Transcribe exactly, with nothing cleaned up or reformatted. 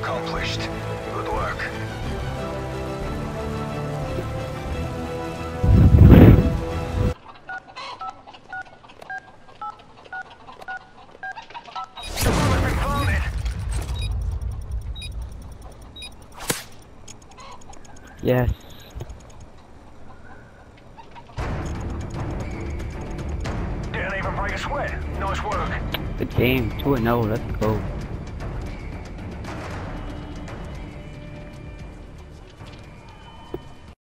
accomplished. Good work. The bomb has been planted. Yes. Didn't even break a sweat. Nice work. Good game. two and oh. Let's go.